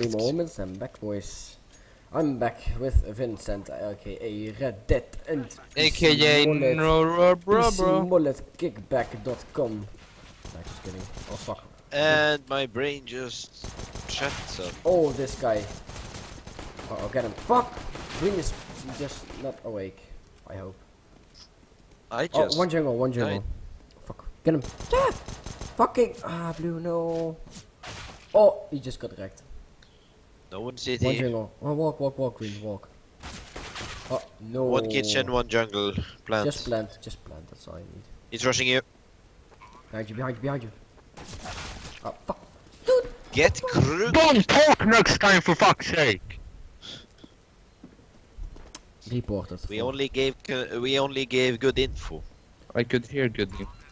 Lovely moments, I'm back, boys. I'm back with Vincent, aka Red Dead, and aka PCMulletKickback.com. Nah, just kidding. Oh fuck. And my brain just shut up. Oh, this guy. Oh, get him. Fuck! Green is just not awake, I hope. I just... Oh, one jungle. Fuck. Get him. Yeah! Fucking... Ah, blue, no. Oh, he just got wrecked. No one city. One jungle. Oh, walk, green, walk. Oh, no. One kitchen, one jungle. Plant. Just plant, that's all I need. He's rushing you. Behind you. Oh, fuck. Dude! Get crooked! Don't talk next time, for fuck's sake! Reported. We only gave good info. I could hear good.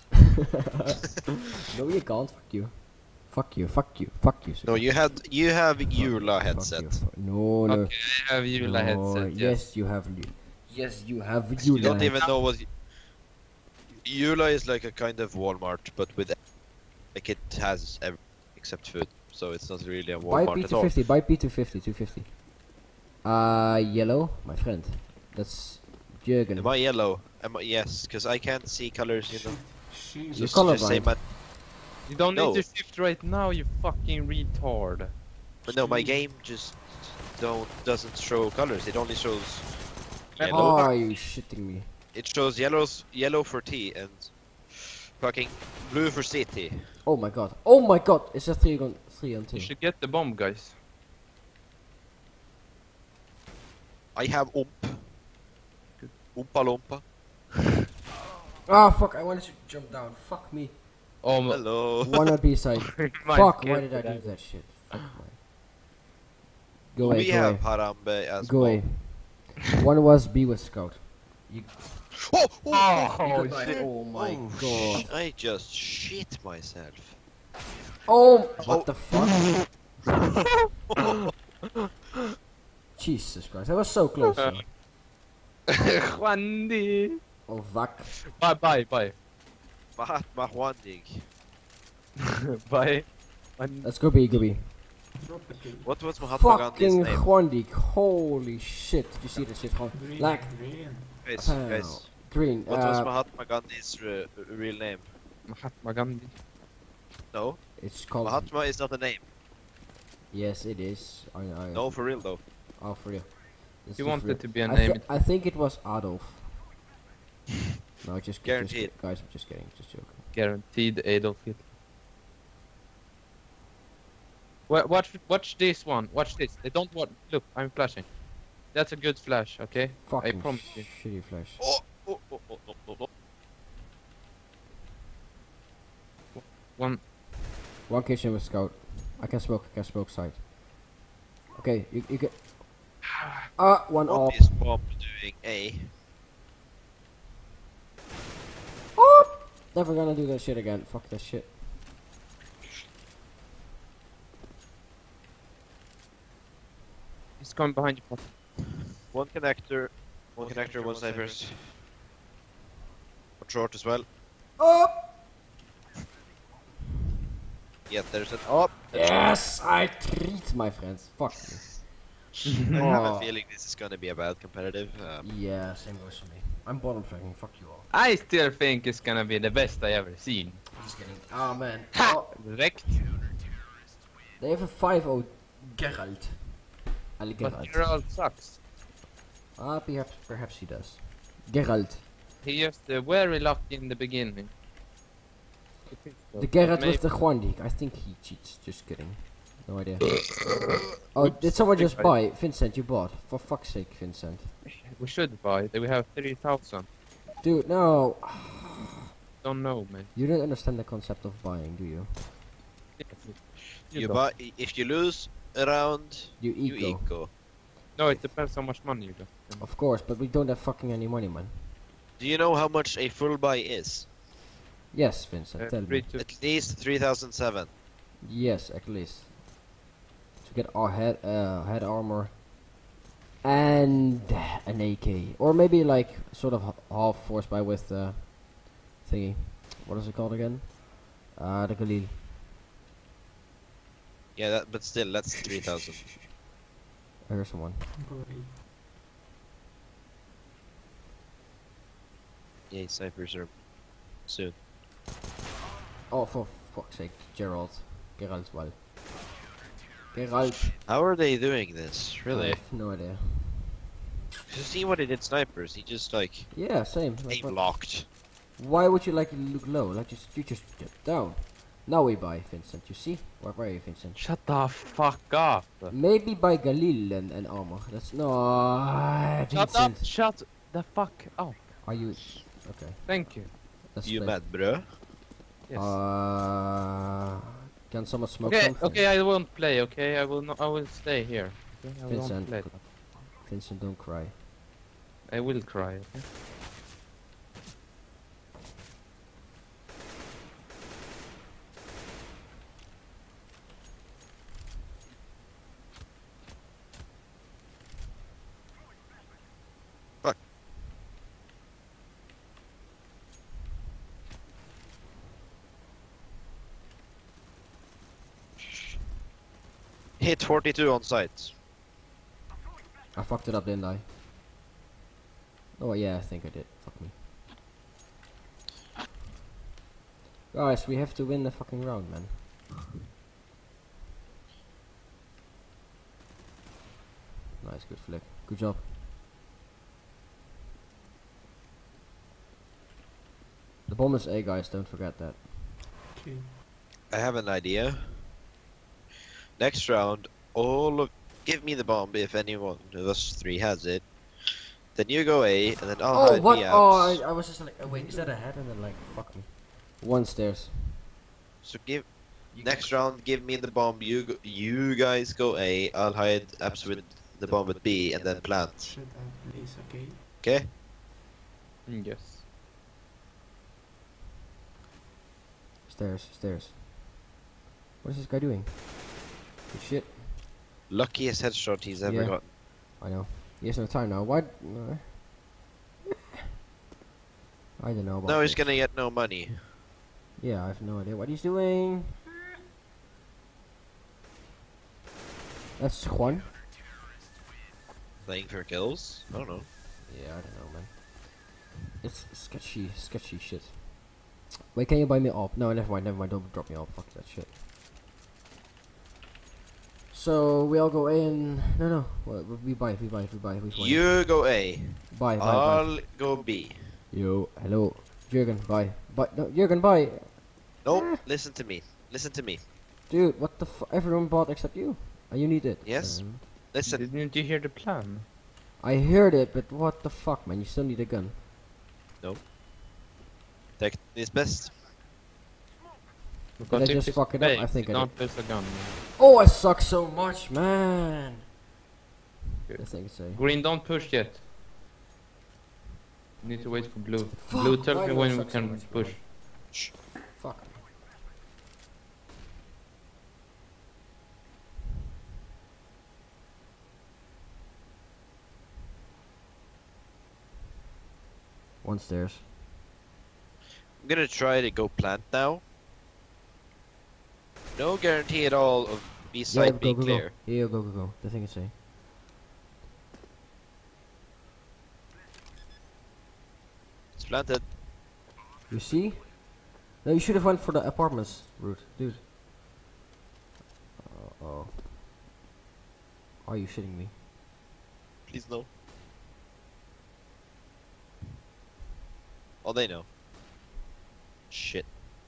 No, you can't. Fuck you. No, you have Eula headset. No. Okay, I have Eula headset. Yes, you have. Yes, you have Eula. You don't even know what. Eula is like a kind of Walmart, but with like it has everything except food, so it's not really a Walmart at all. Buy P250, 250. Yellow, my friend. That's Jürgen. Am I yellow? Yes, because I can't see colors, you know. You're colorblind. You don't need to shift right now, you fucking retard. But no, my game just doesn't show colors. It only shows yellow. Oh, you shitting me. It shows yellow for T and fucking blue for city. Oh my god. It's a 3 on 2. You should get the bomb, guys. I have Oompa Loompa. Ah, fuck, I wanted to jump down. Fuck me. Oh, hello. One on B side. Fuck, why did I do that shit? Fuck my. Go away, we have Harambe as go well. away. One was B with scout. You Oh shit. Oh my god. I just shit myself. Oh, what the fuck? Jesus Christ, that was so close. Juandi. Oh fuck. Bye. Mahatma Wandig. Bye. Let's go B. What was Mahatma Gandhi's Fucking name? Juandik, holy shit. Did you see that shit? Like, Guys. green. What was Mahatma Gandhi's real name? Mahatma Gandhi. No, It's called. Mahatma is not a name. Yes, it is. I No, for real though. Oh, for real. This You is want real. it to be a name. I think it was Adolf. No, just Guaranteed. guys, I'm just kidding. Just joking. Guaranteed Adolf Hitler. Watch this one. Watch this. They don't want. Look, I'm flashing. That's a good flash, okay? Fucking I promise you. shitty flash. Oh. One kitchen with scout. I can smoke side. Okay, you get. One What off. is Bob doing? A. Oh! Never gonna do that shit again. Fuck that shit. He's coming behind you, Pop. One connector, one snipers. One short as well. Oh! Yeah, there's an up. Yes, I treat my friends. Fuck me. I have Oh. a feeling this is gonna be a bad competitive. Yeah, same goes for me. I'm bottom fraging. Fuck you all. I still think it's gonna be the best I ever seen. Just kidding. Oh man. Ha! Oh, Wrecked. they have a 5-0 Geralt. Ali But Geralt. Geralt sucks. Perhaps he does. Geralt. He just very lucky in the beginning. The Geralt with the Juandik. I think he cheats. Just kidding. No idea. Oh, did someone just buy? Vincent, you bought. For fuck's sake, Vincent. We should buy. We have 3,000. Dude, no. Don't know, man. You don't understand the concept of buying, do you? You don't. buy if you lose a round, You you eco. eco. No, it depends how much money you got. Of course, but we don't have fucking any money, man. Do you know how much a full buy is? Yes, Vincent, tell me. At least 3,007. Yes, at least. To get our head armor and an AK, or maybe like sort of half force buy with thingy. What is it called again? The Galil. Yeah, that, but still, that's 3,000. I hear someone. Yeah, snipers are soon. Oh, for fuck's sake, Gerald. Gerald's well. Gerald. How are they doing this? I Really? have no idea. You see what he did snipers? He just like Yeah, same. Like, aim locked. why would you like look low? Like you just get down. Now we buy Vincent. You see? Where are you, Vincent? Shut the fuck up. Maybe buy Galil and armor. That's no. Shut Vincent. up. Shut the fuck up. Are you okay? Thank you. Let's You play. mad, bro? Yes. Can someone smoke Okay, something? okay, I won't play, okay? I will not, I will stay here. Okay? I won't Vincent, play. Vincent, don't cry. I will cry, okay? Fuck. Hit 42 on sight. I fucked it up, didn't I? Oh yeah, I think I did. Fuck me. Guys, we have to win the fucking round, man. Nice, good flick. Good job. The bomb is A, guys, don't forget that. Okay. I have an idea. Next round, give me the bomb if anyone of us three has it. Then you go A, and then I'll Oh, hide what? me out. Oh, I was just like, oh, wait, is that a head? And then like, fuck me. One stairs. So next round, give me the bomb. You guys go A. I'll hide Abs with the bomb at B, and then plant. Shut up, please, okay? Okay? Yes. Stairs, stairs. What is this guy doing? Good shit. Luckiest headshot he's ever Yeah. gotten. I know. He has no time now. What? I don't know about Now he's this. gonna get no money. Yeah, I have no idea what he's doing. That's Juan. Playing for kills? I don't know. Yeah, I don't know, man. It's sketchy, sketchy shit. Wait, can you buy me up? No, never mind, don't drop me off. Fuck that shit. So we all go A and no, we buy. You go A. Buy. I'll go B. Yo, hello, Jürgen, buy. No, Jürgen, buy. No, listen to me. Listen to me. Dude, what the everyone bought except you. You need it. Yes. Listen. Didn't you hear the plan? I heard it, but what the fuck, man? You still need a gun. Tech is best. Because I if just it's fuck it up? fake, I think you I don't lose a gun. Oh, I suck so much, man. Good. That's thing to say. Green, don't push yet. Need to wait for blue. Fuck, Blue, tell why me do I when we suck so can much, push. Shh. Fuck. One stairs. I'm gonna try to go plant now. No guarantee at all of B side being clear. Yeah, go. The thing to say. It's planted. You see? No, you should have went for the apartments route, dude. Oh. Are you shitting me? Please no. Oh, they know. Shit.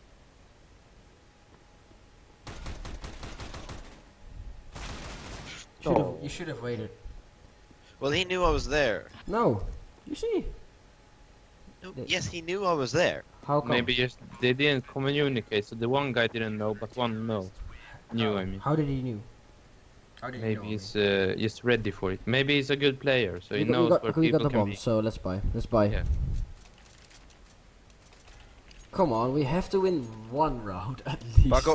No. You should have waited. Well, he knew I was there. No. You see? No, They- yes, he knew I was there. How come? Maybe just they didn't communicate, so the one guy didn't know, but one knew. I mean, How did he knew? maybe he's just ready for it. Maybe he's a good player, so he We knows got where the people can bomb, be. so let's buy. Let's buy. Yeah. Come on, we have to win one round at least. Paco.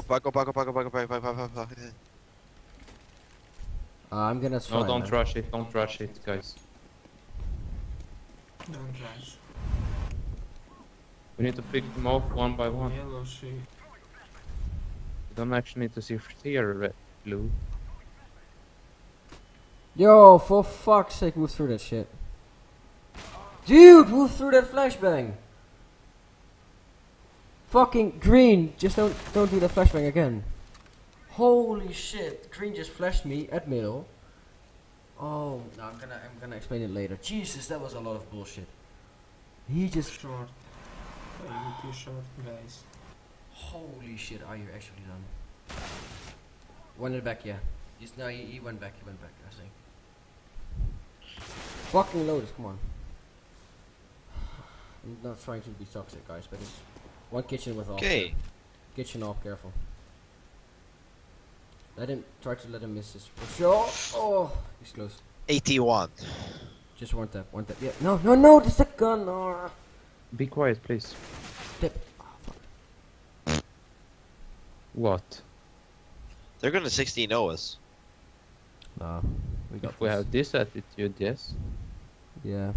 I'm gonna try. No, don't man. rush it. Don't rush it, guys. Don't rush. We need to pick them off one by one. Yellow sheep. We don't actually need to see here blue. Yo, for fuck's sake, move through that shit. Dude, move through that flashbang. Fucking green, just don't do the flashbang again. Holy shit, green just flashed me at middle. Oh, no, I'm gonna explain it later. Jesus, that was a lot of bullshit. He just Short. A little too short, guys. Holy shit, are you actually done? One in the back, yeah. Just no, he went back, I think. Fucking Lotus, come on. I'm not trying to be toxic, guys, but it's one kitchen with all. Okay. Kitchen off, careful. Try to let him miss his shot. Oh, he's close. 81. Just one tap, yeah. No, there's a gun. Oh. Be quiet, please. Tap. Oh, fuck. What? They're gonna 16-0 us. Nah, we got If we this. have this attitude, yes. Yeah.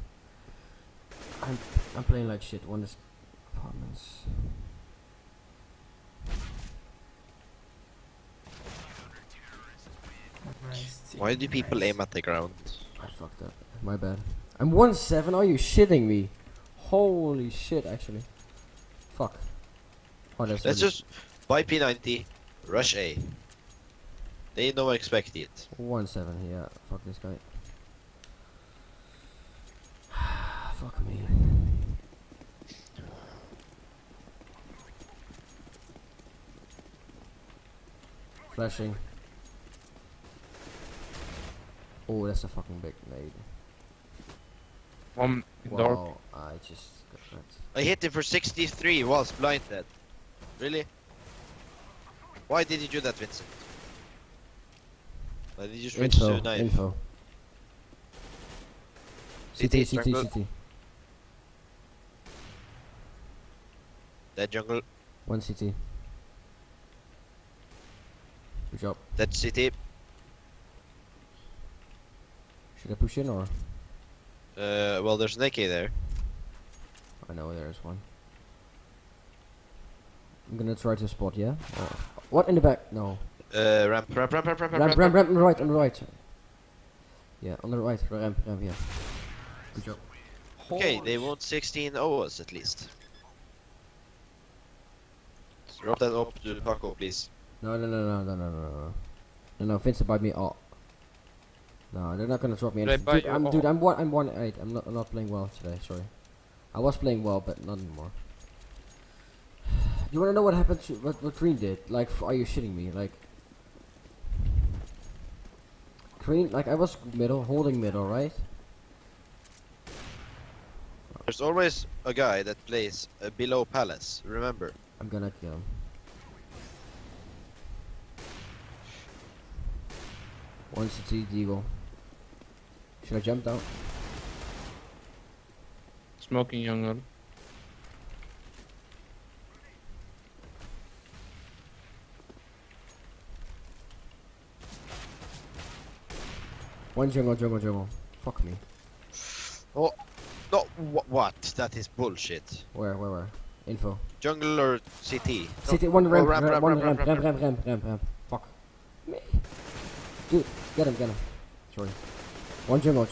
I'm playing like shit. One is apartments. Nice. Why do people Nice. aim at the ground? I fucked up. My bad. I'm 1-7. Are you shitting me? Holy shit, actually. Fuck. Oh, that's Let's really- just buy P90, rush A. They don't expect it. 1-7. Yeah. Fuck this guy. Fuck me. Flashing. Oh, that's a fucking big nade. One dark. Wow, I just got that. I hit him for 63 whilst blinded. Really? Why did you do that, Vincent? Why did you switch to knife? Info. CT, CT. jungle. That jungle, One CT. Good job. that CT. Should I push in or? Well, there's an AK there. I know there's one. I'm gonna try to spot, yeah? What in the back? No. Ramp. Ramp on the right. Yeah, on the right, ramp, yeah. Good job. Okay, they won't 16-0 us at least. Drop that up to Paco, please. No, Vincent bite me. Oh. No, they're not gonna drop me. They bite you Dude, all. I'm 1-8. I'm not playing well today. Sorry. I was playing well, but not anymore. You wanna know what happened to what Green did? Like, are you shitting me? Like, Green, like I was holding middle, right? There's always a guy that plays below Palace, remember? I'm gonna kill him. One CT, Deagle. Should I jump down? Smoking jungle. One jungle. Fuck me. Oh, no, what? That is bullshit. Where? Info. Jungle or CT? CT, one ramp, ramp. ramp. Fuck. Me. Dude, get him. Sorry. One jungle.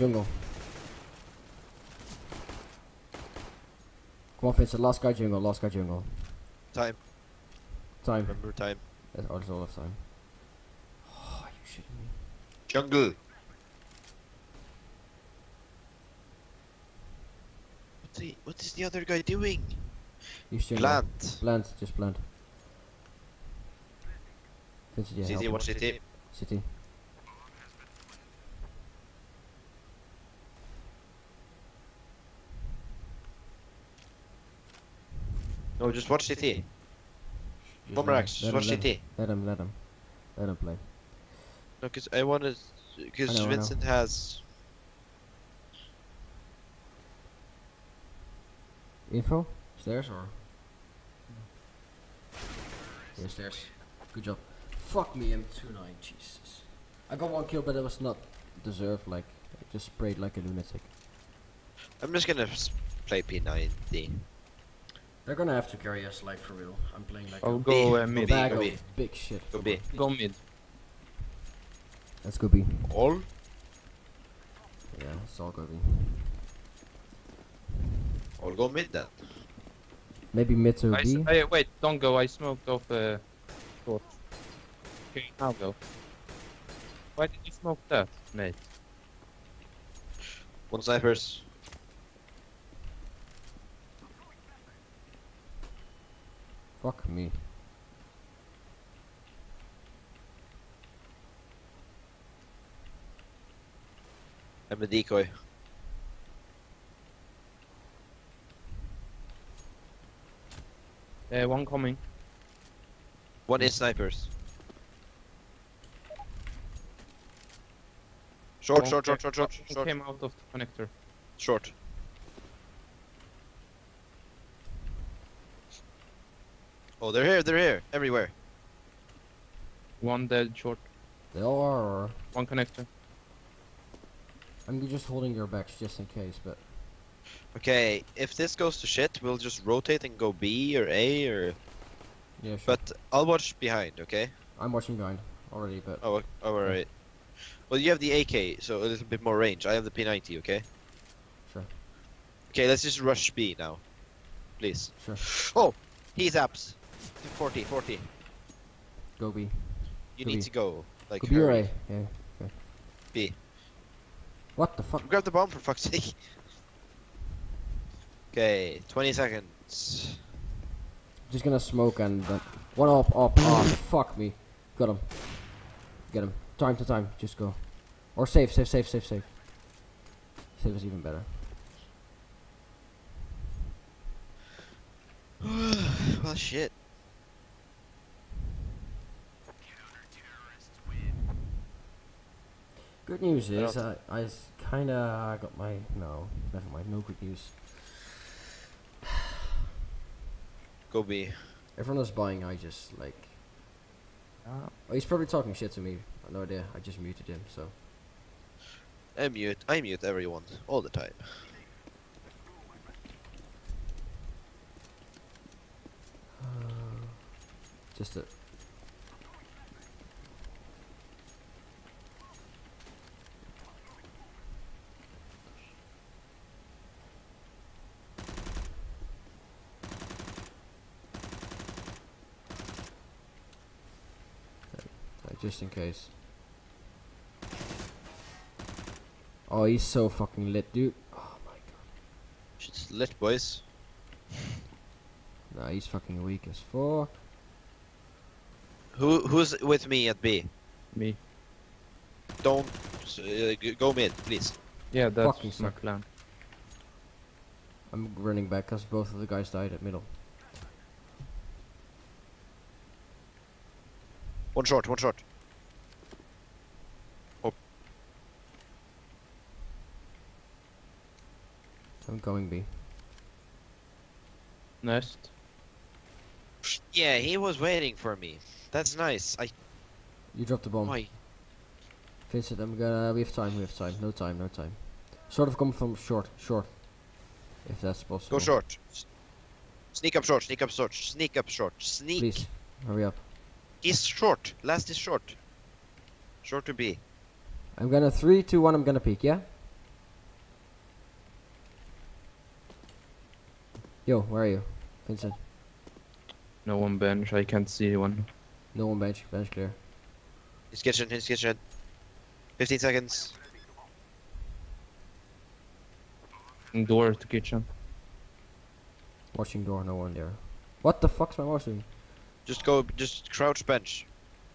Come on, Vincent, last guy jungle. Time. Time. Remember time. That's all of time. Oh, are you shitting me? Jungle. What is the other guy doing? He's jungle. Plant. Just plant. Vincent, yeah, CT, help. watch CT. CT. No, just watch CT. Mirage, just watch CT. Let him play. No, cause I wanted, because I know. Vincent has. Info? Stairs or? Yeah, stairs. Good job. Fuck me, I'm 2-9, Jesus. I got one kill, but it was not deserved, like, I just sprayed like a lunatic. I'm just gonna play P90. They're gonna have to carry us, like, for real. I'm playing like I'll a go B. mid. bag go of B. big shit. Go B. Go mid. Let's go B. All? Yeah, it's all go B. All go mid then. Maybe mid to B. Wait, don't go. I smoked off short. Okay, now go. Why did you smoke that, mate? One snipers. Fuck me. I'm a decoy. One coming. One is snipers. Short, short, short, short, short, One short, came out of the connector. short. Oh, they're here, everywhere. One dead short. They all are. One connector. I'm just holding your backs just in case, but Okay, if this goes to shit, we'll just rotate and go B or A or... yeah, sure. But I'll watch behind, okay? I'm watching behind already, but Oh, alright. Well, you have the AK, so a little bit more range. I have the P90, okay? sure, Okay, let's just rush B now. Please. sure. Oh! He's apps. 40, 40. Go B. You Go need B. to go. Like, Go B or A. hurry. Yeah. Okay. B. What the fuck? Grab the bomb for fuck's sake. Okay, 20 seconds. Just gonna smoke and one up. Oh, fuck me. Got him. Get him. Time to time. Just go. Or save. Save is even better. Well, shit. Good news is I kinda got my no. Never mind. No good news. Go B. Everyone is buying. I just like. Oh, he's probably talking shit to me. I have no idea. I just muted him. So. I mute everyone all the time. Just a. Just in case. Oh, he's so fucking lit, dude. Oh my god. Shit's lit, boys. Nah, he's fucking weak as fuck. Who's with me at B? Me. Don't go mid, please. Yeah, that's Fucking my suck. plan. I'm running back because both of the guys died at middle. One short, one short. I'm going B. Nest. Yeah, he was waiting for me. That's nice. You dropped the bomb. Why? Vincent, we have time. No time. Sort of coming from short. If that's possible. Go short. Sneak up short, sneak up short, sneak up short, sneak. Please, hurry up. He's short. Last is short. Short to B. I'm gonna 3, 2, 1, I'm gonna peek, yeah? Yo, where are you? Vincent. No one bench. I can't see one. No one bench clear. His kitchen, 15 seconds. Door to kitchen. Watching door, no one there. What the fuck's my mouse doing? Just crouch bench.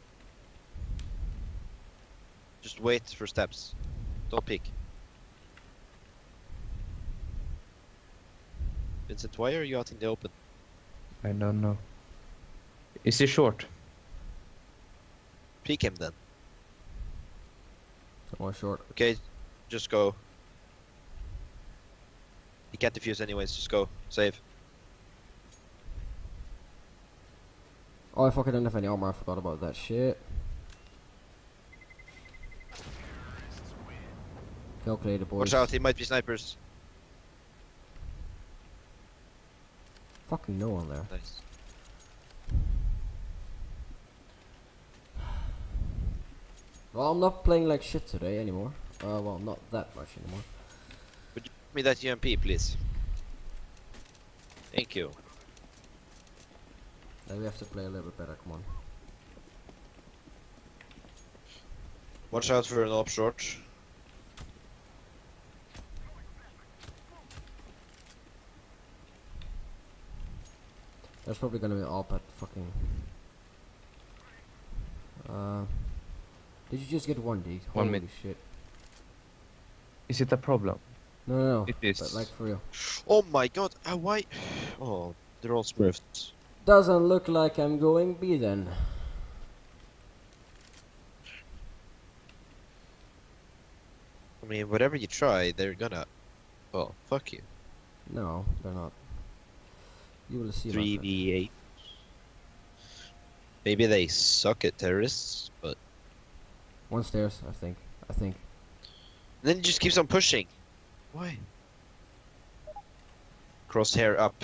Just wait for steps. Don't peek. Vincent, why are you out in the open? I don't know. Is he short? Peek him then. Someone short. Okay, just go. He can't defuse anyways, just go. Save. Oh, I fucking don't have any armor, I forgot about that shit. Calculator, boys. Watch out, he might be snipers. Fucking no one there. Nice. Well, I'm not playing like shit today anymore. Well, not that much anymore. Would you give me that UMP, please? Thank you. Now we have to play a little bit better. Come on. Watch out for an op short. There's probably gonna be an op at fucking. Did you just get one D? 1 Holy minute. shit. Is it a problem? No. It is. But like for real. Oh my god, why? Oh, they're all smurfs. Doesn't look like I'm going B then. I mean, whatever you try, they're gonna. Well, fuck you. No, they're not. You will see. my friend. 3v8. Maybe they suck at terrorists, but One stairs, I think. then it just keeps on pushing. Why? Crosshair up.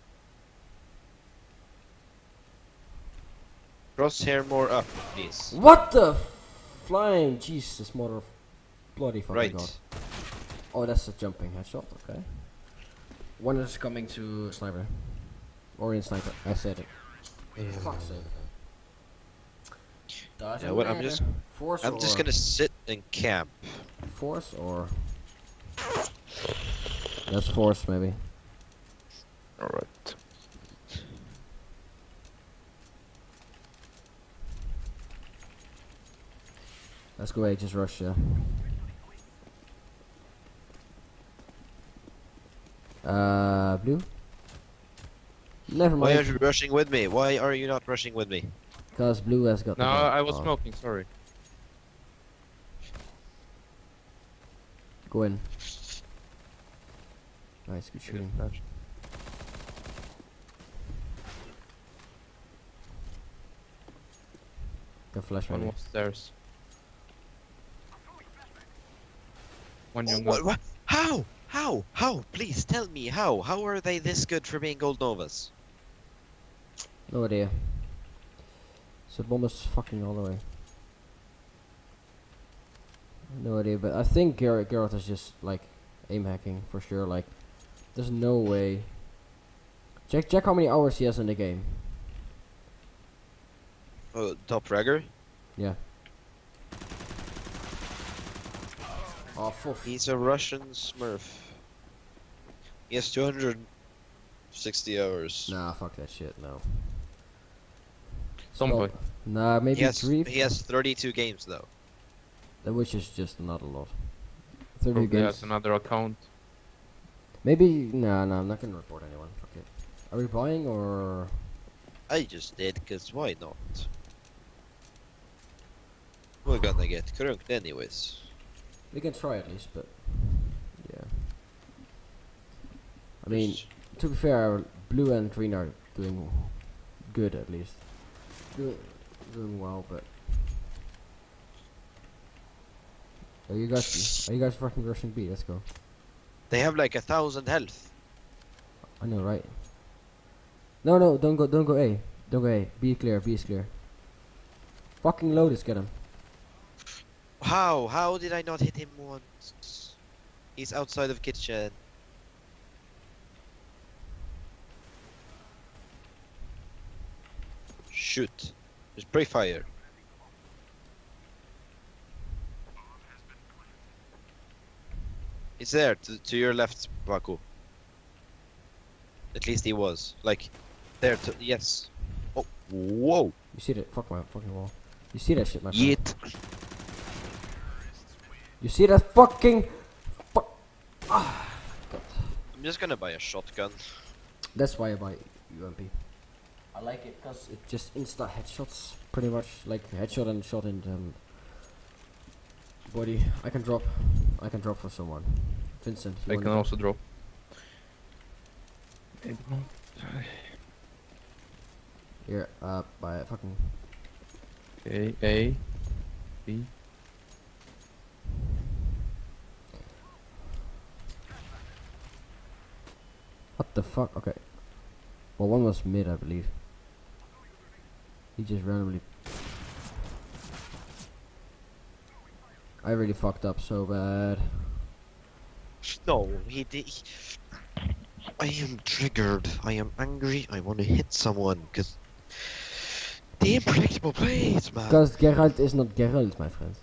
Crosshair more up, please. What the flying Jesus, mother of bloody fucking Right. god. Oh, that's a jumping headshot. Okay. One is coming to sniper. Or in sniper. I said it. Fuck's sake. Yeah, what? I'm just gonna sit and camp. Force or that's force maybe. Alright. Let's go ahead, just rush. Blue. Never Why are mind. you rushing with me? Why are you not rushing with me? Because blue has got. No, the ball. I was Oh, smoking, sorry. Go in. Nice, good shooting. Flash. Got flash One ready. was stairs. One Oh, young what? How? How? Please tell me how. How are they this good for being gold novas? No idea. So bomb is fucking all the way. No idea, but I think Garrett is just like aim hacking for sure. Like, there's no way. Check how many hours he has in the game. Oh, top fragger? Yeah. Oh, fuck. He's a Russian smurf. He has 260 hours. Nah, fuck that shit. No. Tomboy. Stop. Nah, maybe He has 32 games though. which is just not a lot. 30 Probably games. has another account. Maybe. Nah, I'm not gonna report anyone. Fuck it. Are we buying or? I just did, cause why not? We're gonna get crunked anyways. We can try at least, but yeah. I mean, to be fair, blue and green are doing good at least. Doing well, but are you guys fucking rushing B? Let's go. They have like 1,000 health. I know, right? No, don't go A. Don't go A. B clear. B is clear. Fucking Lotus, get him. How? How did I not hit him once? He's outside of kitchen. Shoot. Just spray fire. It's there, to your left, Paco. At least he was. Like, there, yes. Oh, whoa. You see that? Fuck my fucking wall. You see that shit, my friend? Yeet. You see that fucking? Ah, God. I'm just gonna buy a shotgun. That's why I buy UMP. I like it because it just insta headshots, pretty much like headshot and shot in body. I can drop for someone. Vincent, you I wanna can drop? also drop. Here, by fucking. Okay, A, B. What the fuck? Okay. Well, one was mid, I believe. He just randomly. I really fucked up so bad. No, he did. I am triggered. I am angry. I want to hit someone because the unpredictable plays, man. Because Geralt is not Geralt, my friend.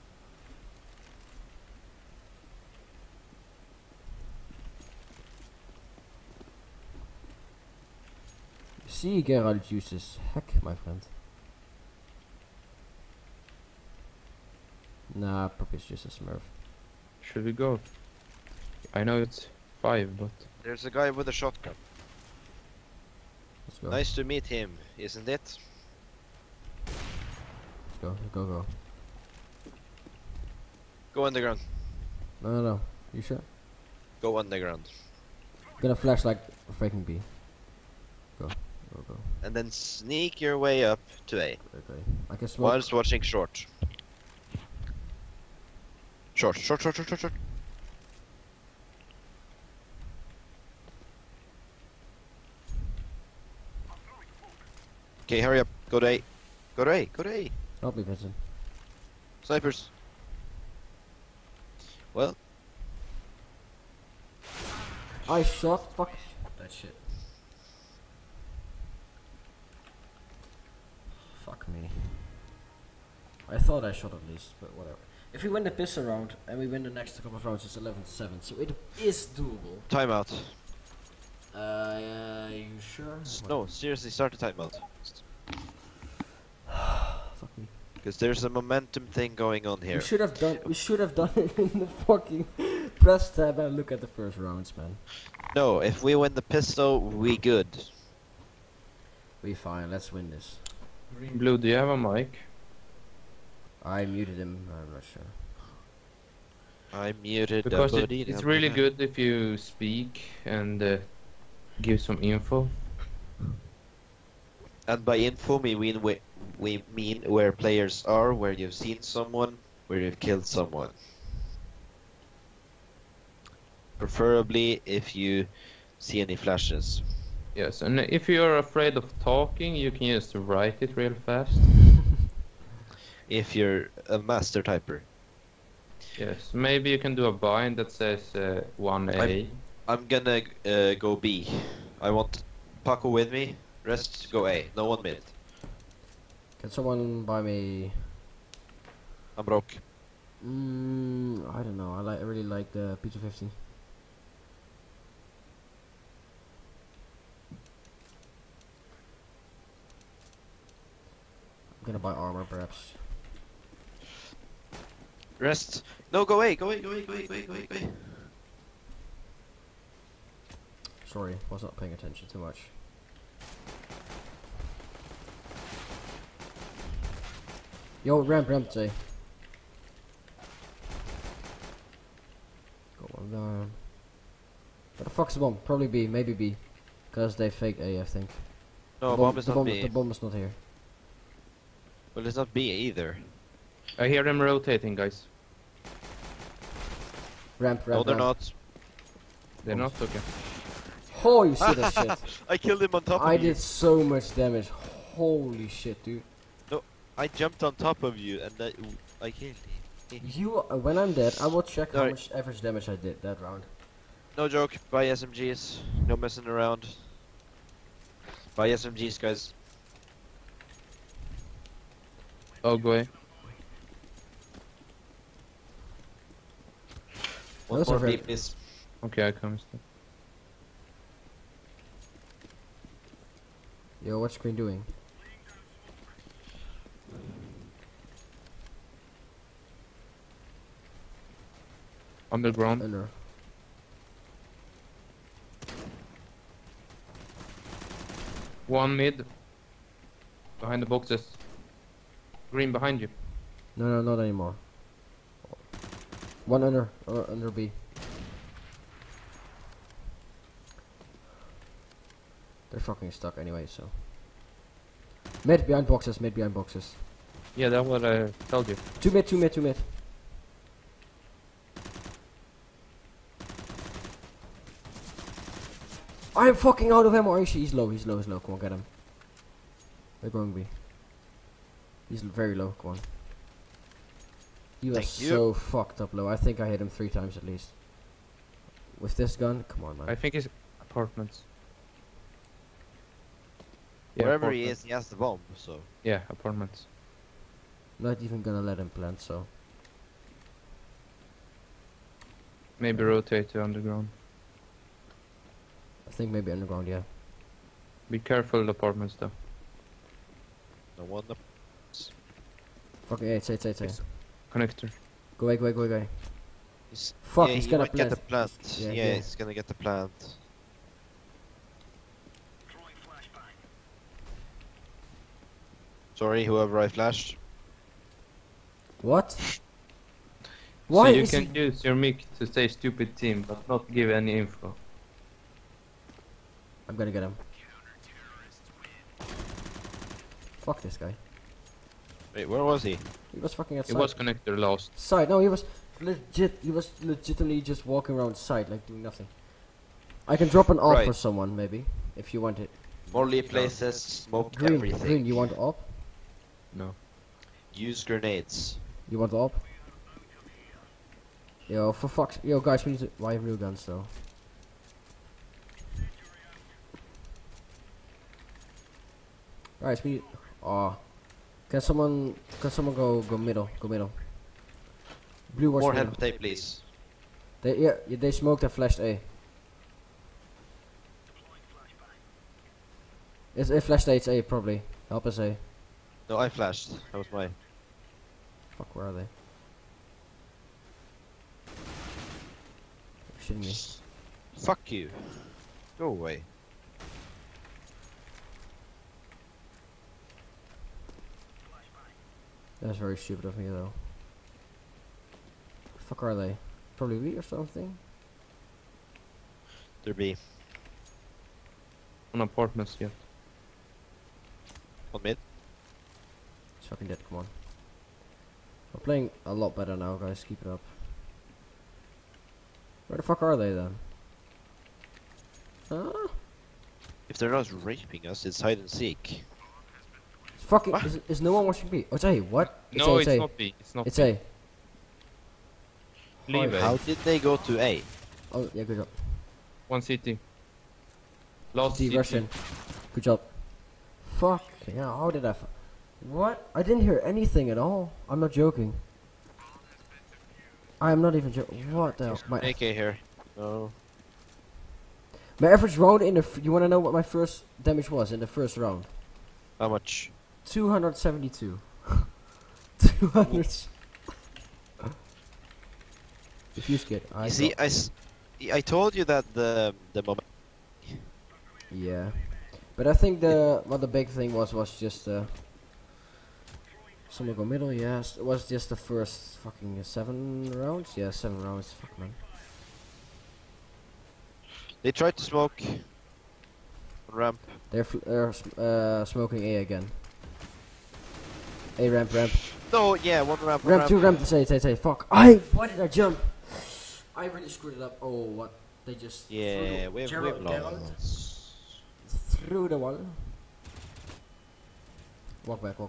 See, Geralt uses hack, my friend. Nah, probably it's just a smurf. Should we go? I know it's 5, but There's a guy with a shotgun. Let's go. Nice to meet him, isn't it? Let's go. Go, go. Go underground. No, no, no. You sure? Go underground. Gonna flash like a freaking bee. Go. Go, go. And then sneak your way up to A. Okay. I can smoke. Whilst watching short. Short, short, short, short, short, short. Okay, hurry up. Go to A. Go to A. Go to A. Help me, Vincent. Snipers. Well, I shot. Fuck that shit. Fuck me. I thought I shot at least, but whatever. If we win the pistol round and we win the next couple of rounds, it's 11-7, so it is doable. timeout. You sure? No, seriously, start a timeout. Fuck me. Because there's a momentum thing going on here. We should have done. We should have done it in the fucking press tab and look at the first rounds, man. No, if we win the pistol, we good. We fine. Let's win this. Green Blue, do you have a mic? I muted him. I'm not sure. I muted Because the buddy. it's really good if you speak and give some info. And by info, we mean where players are, where you've seen someone, where you've killed someone. Preferably if you see any flashes. Yes, and if you're afraid of talking, you can just write it real fast. If you're a master typer. Yes, maybe you can do a bind that says 1A. I'm gonna go B. I want Paco with me. Rest go A. No one mid. Can someone buy me? I'm broke. I don't know. I really like the P250. I'm gonna buy armor, perhaps. Rest. No, go A. Go A. Go A. Go A. Go A. Go A. Go A. Sorry, was not paying attention too much. Yo, ramp, Jay. Go one down. Where the fuck's the bomb? Probably B, maybe B. Because they fake A, I think. No, The bomb is not B. The bomb is not here. Well, it's not B either. I hear them rotating, guys. Ramp, No, they're ramp. not. They're not okay. Oh, you see that shit. I killed him on top I of you. did so much damage. Holy shit, dude. I jumped on top of you and I killed him. You, when I'm dead, I will check how Sorry. much average damage I did that round. No joke. Buy SMGs. No messing around. Buy SMGs, guys. Oh, go away. One Those more are very- B, please. Okay, I come instead. Yo, what's Green doing? Underground. Under. One mid. Behind the boxes. Green behind you. No, not anymore. One under B. They're fucking stuck anyway, so. Mid behind boxes, mid behind boxes. Yeah, that's what I told you. Two mid. I'm fucking out of ammo. He's low. Come on, get him. They're going B. He's very low. Come on. He was Thank you. so fucked up low. I think I hit him 3 times at least. With this gun? Come on, man. I think it's apartments. Yeah, Wherever he apartments. is, he has the bomb, so. Yeah, apartments. Not even gonna let him plant, so. Maybe rotate to underground. I think maybe underground, yeah. Be careful of the apartments though. No one. Fuck, it's. Connector. Go away. He's, Fuck, yeah, he's he gonna might get the plant. plant. Yeah, Yeah, yeah. he's gonna get the plant. Sorry, whoever I flashed. What? Why so you is can he... use your mic to say stupid team, but not give any info. I'm gonna get him. Fuck this guy. Wait, where was he? He was fucking It outside. was connector lost. Side. No, he was legitimately just walking around side, like doing nothing. I can drop an AWP Right. for someone, maybe, if you want it. Molly places, smoke everything. Green, you want AWP? No. Use grenades. You want AWP? Yo, for fuck's... Yo, guys, we need to buy real guns, though. Guys, we need... Aw. Can someone go middle? Go middle. Blue watch More middle. help tape, please. They smoked and flashed A. It's A flashed A, it's A probably. Help us A. No, I flashed. That was mine. Fuck, where are they? You're shitting me. Fuck you. Go away. That's very stupid of me though. Fuck are they? Probably we or something? There be. On apartments yet. On mid. It's fucking dead, come on. We're playing a lot better now, guys, keep it up. Where the fuck are they then? Huh? If they're not raping us, it's hide and seek. It's fucking, What? is no one watching B? Oh, it's A, what? No, A, it's A. not B. It's not It's B. A. Leave A. How did they go to A? Oh, yeah, good job. One CT. Last D CT. Russian. Good job. Fuck, yeah, how did I what? I didn't hear anything at all. I'm not joking. I am not even joking. What the hell? AK here. No. My average round in the you wanna know what my first damage was in the first round? How much? 272. 200. Diffuse kit. You see, I told you that the moment. Yeah, but I think the big thing was just someone go middle. Yes, it was just the first fucking 7 rounds. Yeah, 7 rounds. Fuck man. They tried to smoke. On ramp. They're smoking A again. A ramp. No, yeah, one ramp. One Ramp ramp. 2 ramp. Say. Fuck. Why did I jump? I really screwed it up. Oh, what? They just Yeah, we've Gerald lost. through the wall. Walk back.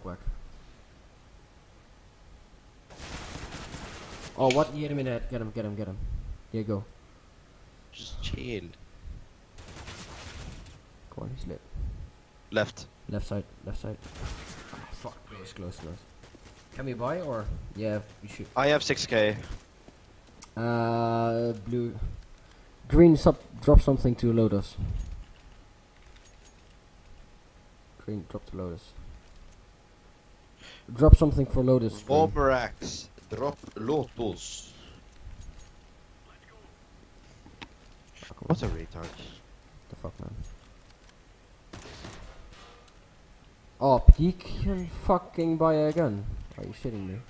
Oh, what? You hit him in the head. Get him. Here you go. Just chill. Come on, he's lit. Left. Left side. Oh, fuck, close. Can we buy or? Yeah, we should. I have 6k. Blue. Green, drop something to Lotus. Green, drop to Lotus. Drop something for Lotus. Green. Vomerax. Drop Lotus. What a retard. The fuck, man. Oh, you can fucking buy a gun. Are you shitting me?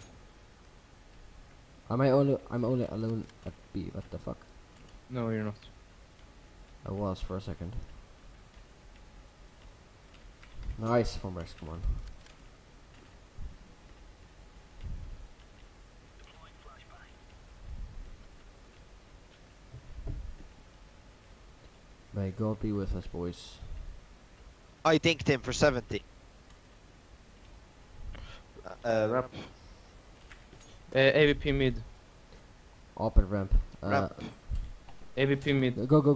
I'm only alone at B. What the fuck? No, you're not. I was for a second. Nice, from Rex, come on. May God be with us, boys. I dinked him for 70. Ramp. AVP mid. Up at ramp. Ramp. AVP mid.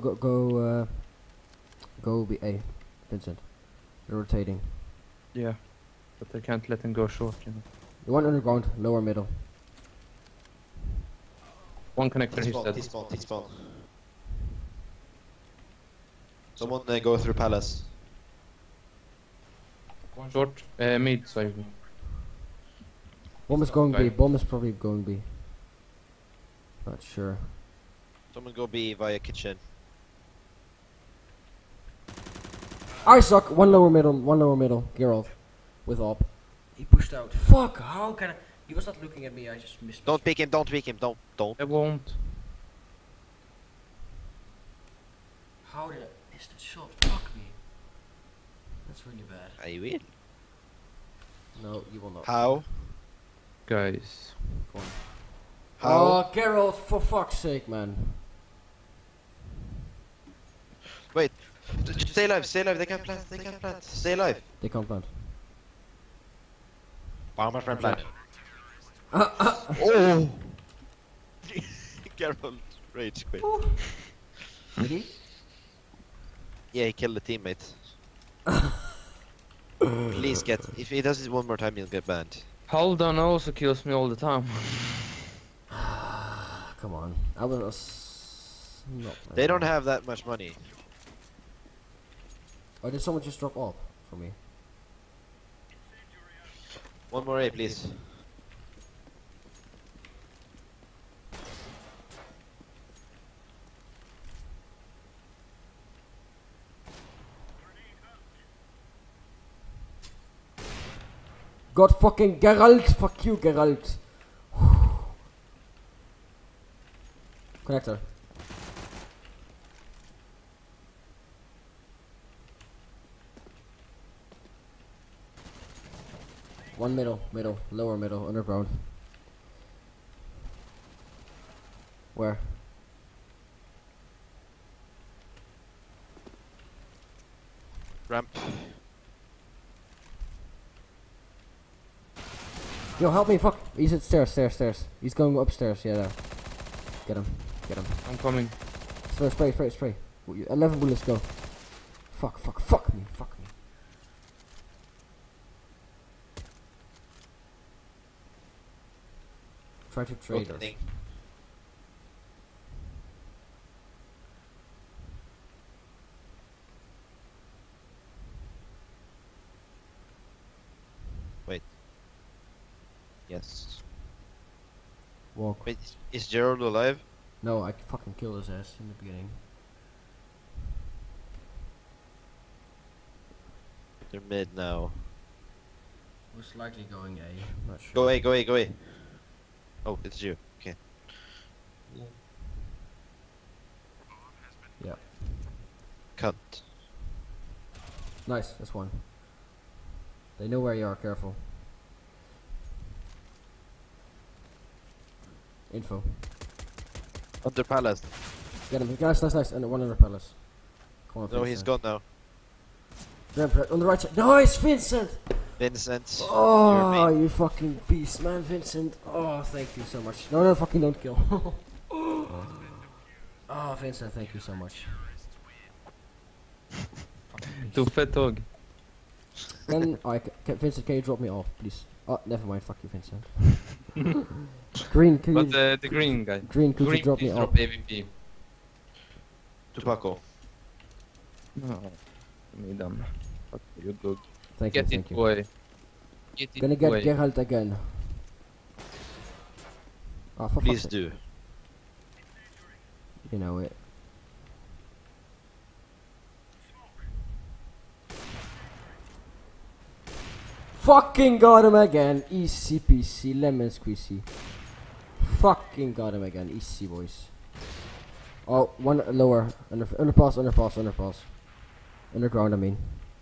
Go be A. Vincent. They're rotating. Yeah. But I can't let him go short, you know. The one underground, lower middle. One connector, he's dead. T-spawn. Someone go through palace. One short. Mid, sorry. Bomb is going B. Okay. Bomb is probably going B. Not sure. Someone go B via kitchen. I suck. One lower middle. Geralt. With op. He pushed out. Fuck, how can I... He was not looking at me, I just missed. Don't pick him, don't. I won't. How did I miss that shot? Fuck me. That's really bad. I will. No, you will not. How? Guys. Go on. How? Oh, Geralt, for fuck's sake, man. Wait. Stay alive, they can't plant, Stay alive. They can't plant. Bomber friend plant. Oh! Geralt, rage quit. Did he? Yeah, he killed a teammate. Please get, if he does it one more time, he'll get banned. Hold on also kills me all the time. Come on. I was not. They don't have that much money. Oh, did someone just drop off for me? One more A, please. God fucking Geralt! Fuck you, Geralt! Connector. One middle, lower middle, underground. Where? Ramp. Yo, help me, fuck! He's at stairs. He's going upstairs, yeah, there. Get him. I'm coming. Spray. 11 bullets, go. Fuck me. Try to trade us. Rotating. Wait. Yes. Walk. Wait, is Gerald alive? No, I fucking killed his ass in the beginning. They're mid now. Most likely going A. Not sure. Go A. Oh, it's you. Okay. Yeah. Cunt. Nice, that's one. They know where you are, careful. Info. Under palace. Get him, nice. And one under palace. Come on, No, he's gone now. On the right side. Nice, Vincent! Vincent. Oh, you're you fucking beast, man, Vincent. Oh, thank you so much. No, fucking don't kill. Oh, Vincent, thank you so much. Du fett dog. Then, Vincent, can you drop me off, please? Oh, never mind. Fuck you, Vincent. Green, could But you? the green guy. Green, could you drop me please off? drop AVP. To Paco. No. Me done. Fuck you, good. Thank Get you, it, thank you. boy. Get it, Gonna get boy. Geralt again. Oh, for Please fuck's sake. do. You know it. Fucking got him again. Easy peasy, lemon squeezy. Fucking got him again. Easy, boys. Oh, one lower. Underpass. Underground, I mean.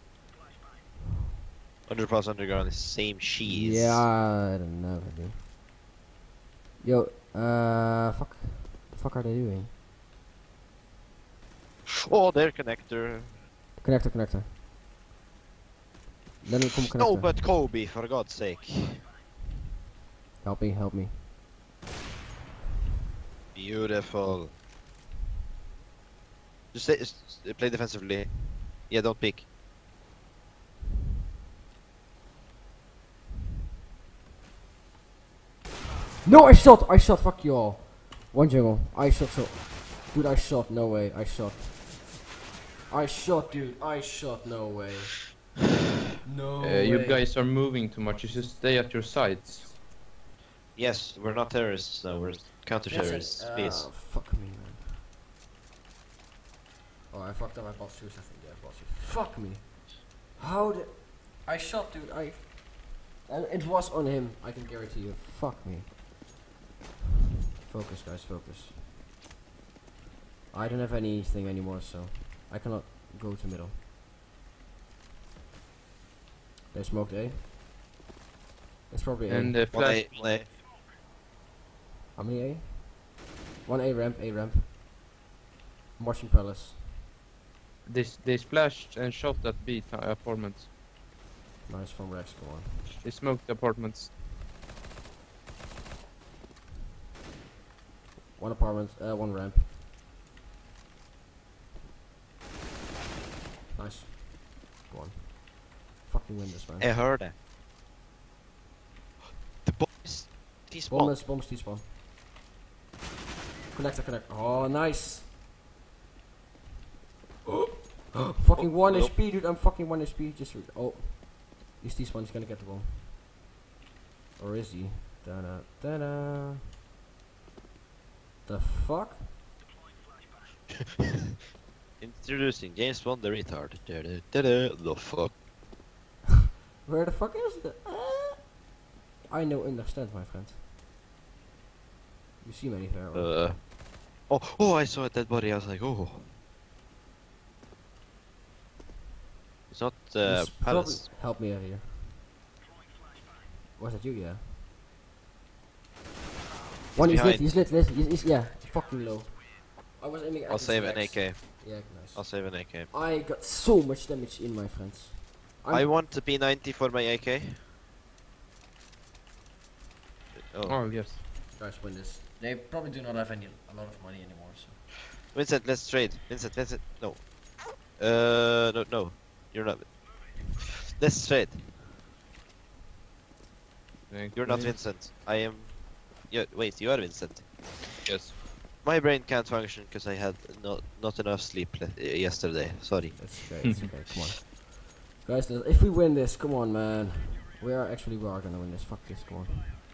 Underpass underground is same cheese. Yeah, I don't know. Dude. Yo, fuck. The fuck are they doing? Oh, their connector. Connector. Let me come connector. No, but Kobe, for God's sake. Help me. Beautiful. Just play defensively. Yeah, don't peek. No, I shot, fuck you all. One jungle, I shot so. Dude, I shot, no way, I shot. Dude, no way. No way. You guys are moving too much. You should stay at your sides. Yes, we're not terrorists now, we're counter-terrorists. Please. Fuck me, man. Oh, I fucked up, I bought shoes, I think, yeah, I bought shoes. Fuck me. How did... I shot, dude, and it was on him, I can guarantee you. Fuck me. Focus, guys, focus. I don't have anything anymore, so I cannot go to middle. They smoked A. It's probably A. And the One flash. A. How many A? One A ramp, A ramp. I'm watching Palace. They splashed and shot at B apartments. Nice from Rex, go on. They smoked the apartments. One apartment, one ramp. Nice. Go on. Fucking win this, man. I heard it. The boys. T-spawn. Bombs T-spawn. Connector. Oh, nice. Fucking 1 nope. HP, dude. I'm fucking 1 HP. Just oh, this T-spawn is gonna get the bomb. Or is he? Da-da. The fuck? Introducing James Bond the retard. The fuck? Where the fuck is the? I know, understand, my friend. You see me anywhere? Oh, I saw a dead body. I was like, oh. It's not He's Palace. probably- Help me out here. Was that you? Yeah. One is lit. behind. He's yeah. Fucking low. I was aiming at I'll his save an legs. AK. Yeah, nice. I'll save an AK. I got so much damage in, my friends. I want the P90 for my AK. Oh. Oh yes. Guys, win this. They probably do not have a lot of money anymore. So. Vincent, let's trade. Vincent, no. No. You're not. Let's trade. You're not Vincent. I am. Yeah, wait, you are Vincent. Yes. My brain can't function because I had not enough sleep yesterday. Sorry. That's okay. It's okay. Come on, guys. If we win this, come on, man. We are gonna win this. Fuck this. Come on.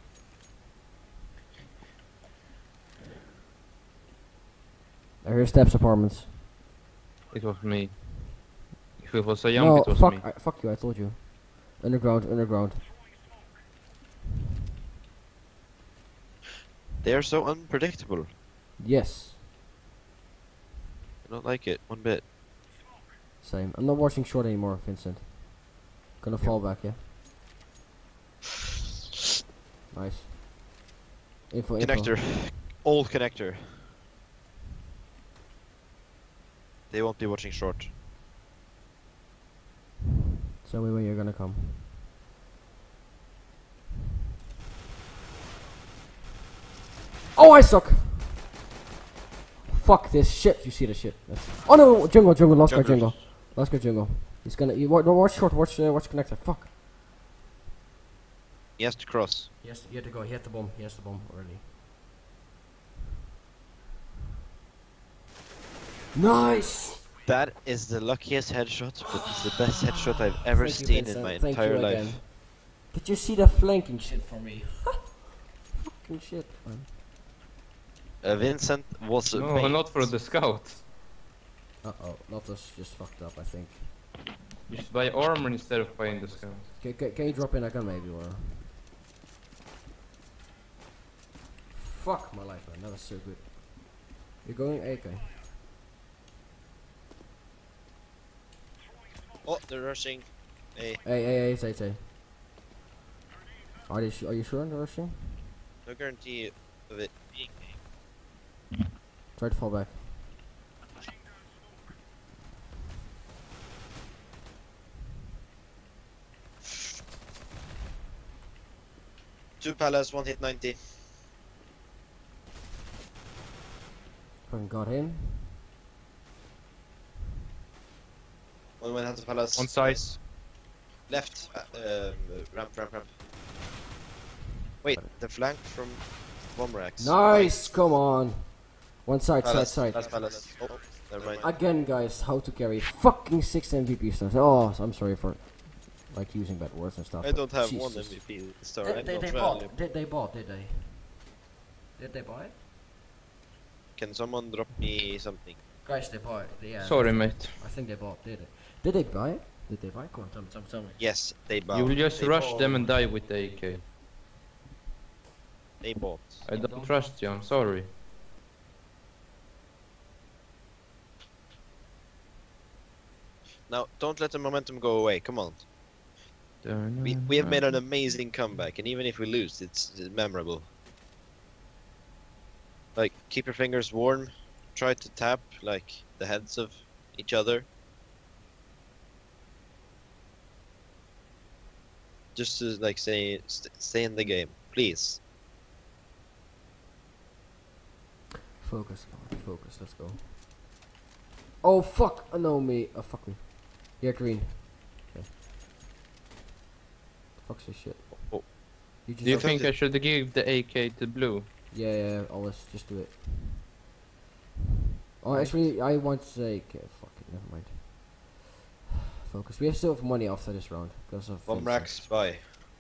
I hear steps apartments. It was me. If it was a young, No, it was fuck. me. Fuck you. I told you. Underground. They are so unpredictable. Yes. I don't like it one bit. Same. I'm not watching short anymore, Vincent. Gonna fall back, yeah. Nice. Info. Connector. Old connector. They won't be watching short. Tell me when you're gonna come. Oh, I suck! Fuck this shit. You see the shit. Oh no, jungle. Last guy jungle. He's gonna. Watch short. Watch connector. Fuck. He has to cross. Yes, he had to go. He had the bomb already. Nice. That is the luckiest headshot, but it's the best headshot I've ever Thank you, seen in Vincent. my Thank entire you life. again. Did you see the flanking shit for me? Fucking shit, man. Vincent was No, made. not for the scout. Lotus just fucked up, I think. You should buy armor instead of buying the scout. Can you drop in a gun maybe, or? Fuck my life, man. That was so good. You're going AK. Oh, they're rushing. Hey, Hey, say. Are you sure they're rushing? no guarantee of it being Try to fall back. Two Palace, one hit 90. Fucking got him. One went out to palace. On side. Left. Ramp. Wait, the flank from Bombrax. Nice! Come on! One side, Palace. side. Last palace. Oh, never mind. Again, guys, how to carry fucking 6 MVP stars. Oh, I'm sorry for like using bad words and stuff. I but don't have Jesus. one MVP star. Did I'm they not bought? value. Did they buy? Did they buy? Can someone drop me something? Guys, they bought. Yeah. Sorry, mate. I think they bought. Did they? Did they buy it? Did they buy? Come on, tell me. Yes, they bought. You will just They rush bought. them and die with the AK. They bought. I don't trust you, I'm sorry. Now, don't let the momentum go away. Come on. We have made an amazing comeback, and even if we lose, it's memorable. Like, keep your fingers warm. Try to tap, like, the heads of each other. Just to, like, stay in the game. Please. Focus, come on, focus. Let's go. Oh fuck! Oh, no, me. Oh fuck me. Yeah, green. Okay. Fuck's this shit. Oh. You just Do you Okay. think I should give the AK to blue? Yeah, always just do it. Oh, actually, I want to say, okay, fuck it, never mind. Focus. We have still have money after this round because of. Bombrax, bye.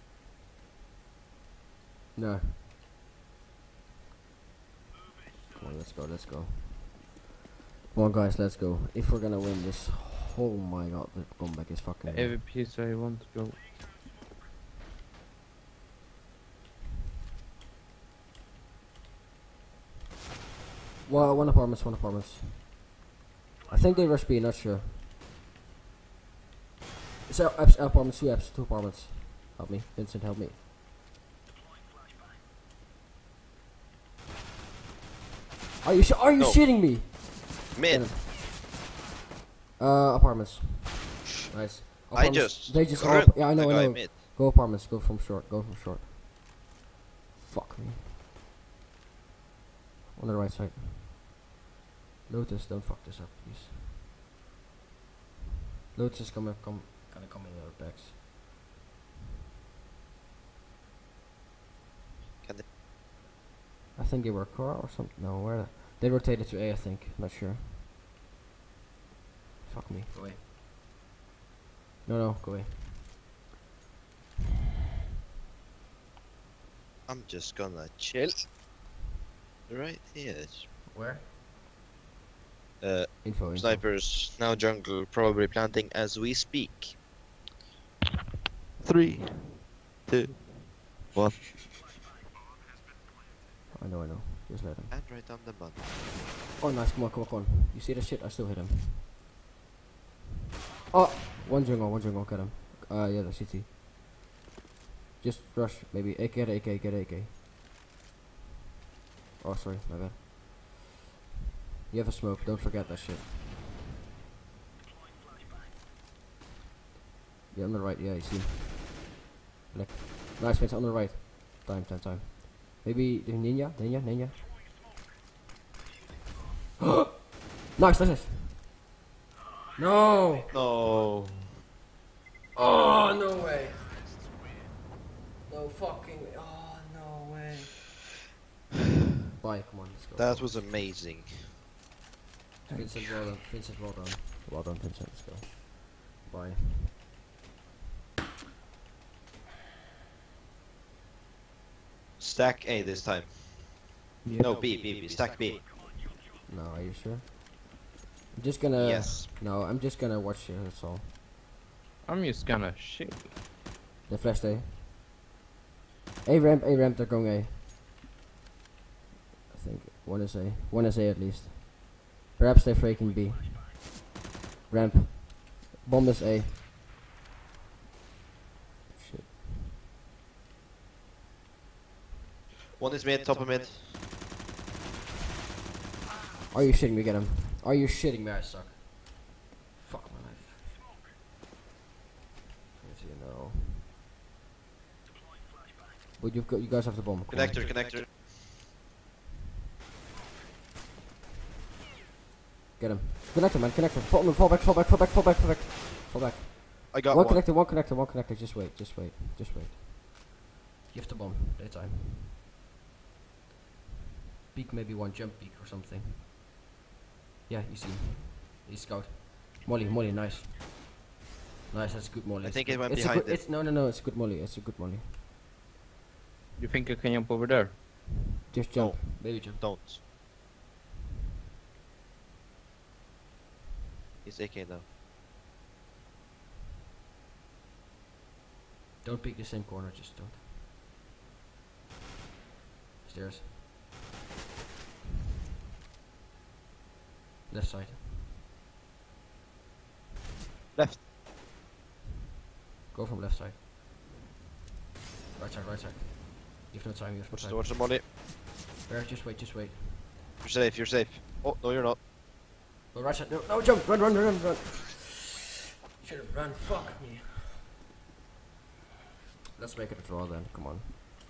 No. Come on, let's go. Come on, guys, let's go. If we're gonna win this, oh my god, the comeback is fucking. Every piece I want to go. Well, one apartments. I think they rush B, not sure. It's apartments, two apartments. Help me, Vincent, help me. Are you No. shitting me? Mid. Apartments. Nice. Apartments. They just current yeah, I the know. guy mid. Go apartments. Go from short. Fuck me. On the right side. Lotus, don't fuck this up, please. Lotus is gonna come in our backs. Can they? I think they were core or something. No, where they rotated to A, I think. Not sure. Fuck me. Go away. No, go away. I'm just gonna chill. Right here. Where? Info. Snipers now jungle, probably planting as we speak. 3, 2, 1. I know. Just let him. And right on the button. Oh, nice. Come on. You see the shit? I still hit him. Oh, one jungle. Get him. Yeah, the CT. Just rush, maybe. Get AK. Oh, sorry, my bad. You have a smoke. Don't forget that shit. Yeah, on the right. Yeah, you see. Like, nice, Vince, on the right. Time. Maybe the ninja. Nice. No. No. Oh, no way. No fucking. Oh, no way. Bye. Come on, let's go. That was amazing. Vincent, well done. Well done, Vincent. Let's go. Bye. Stack A this time. Yeah. No, B. Stack B. No, are you sure? I'm just gonna. Yes. No, I'm just gonna watch you. That's all. I'm just gonna shit. They flashed A. A ramp. They're going A. I think one is A at least. Perhaps they're faking B. Ramp. Bomb is A. Shit. One is mid, top of mid. Are you shitting me? Get him. Are you shitting me? I suck. Fuck my life. Yes, you know. But you guys have the bomb. Come on. Connector. Get him. Connect him, man. Connect him. Fall back. Fall back. I got One one. connector. Just wait. Give the bomb. Daytime. Peek, maybe one jump peek or something. Yeah, you see him. He's scout. Molly, nice. Nice, that's a good molly. I think It's it went good- behind it's no, it's a good molly. It's a good molly. You think I can jump over there? Just jump. Baby jump. Don't. He's AK now. Don't peek the same corner, just don't. Stairs. Left side. Left. Go from left side. Right side. You've no time, Watch the molly. Where? Just wait. You're safe. Oh, no, you're not. Go right side. No, jump! Run! Should've run, fuck me. Let's make it a draw then, come on.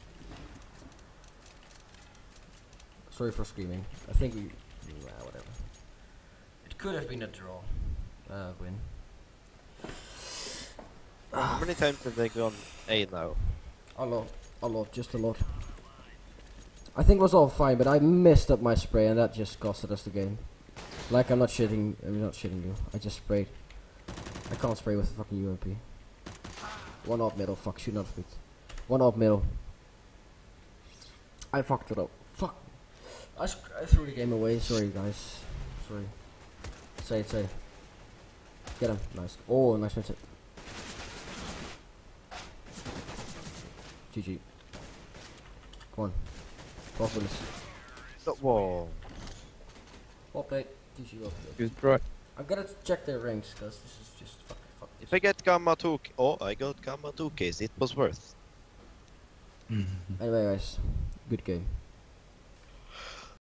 Sorry for screaming. I think we... whatever. It could have been a draw. Win. How many times have they gone A now? A lot, just a lot. I think it was all fine, but I messed up my spray and that just costed us the game. Like I'm not shitting you. I just sprayed. I can't spray with fucking UMP. One up middle, fuck, shoot not feet. One up middle. I fucked it up. Fuck. I threw the game away, sorry guys. Sorry. Say it. Get him, nice. Oh, nice hit. GG. Come on. Go for this. Whoa. Well played. GG, well played. Use bro. I'm gonna check their ranks, cause this is just fuck this. If I get Gamma 2... Oh, I got Gamma 2 case. It was worth. Anyway guys, good game.